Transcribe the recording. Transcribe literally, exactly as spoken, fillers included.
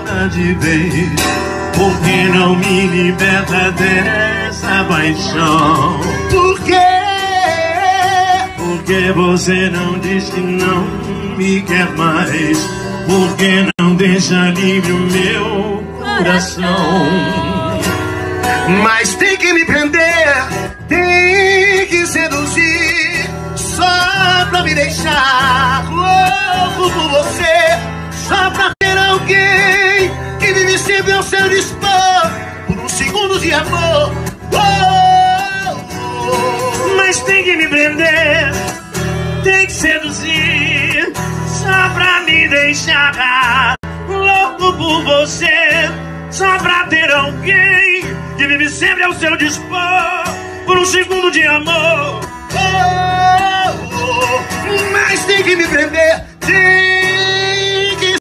embora de vez. Por que não me liberta dessa paixão? Por quê? Porque você não diz que não me quer mais? Por que não deixa livre o meu coração? Mas tem que me prender, tem que seduzir, só pra me deixar louco por você, só pra ter alguém que vive sempre ao seu dispor, por um segundo de amor. Oh, oh. Mas tem que me prender, tem que seduzir, só pra me deixar louco por você, só pra ter alguém que vive sempre ao seu dispor, por um segundo de amor. Oh, oh. Mas tem que me prender, tem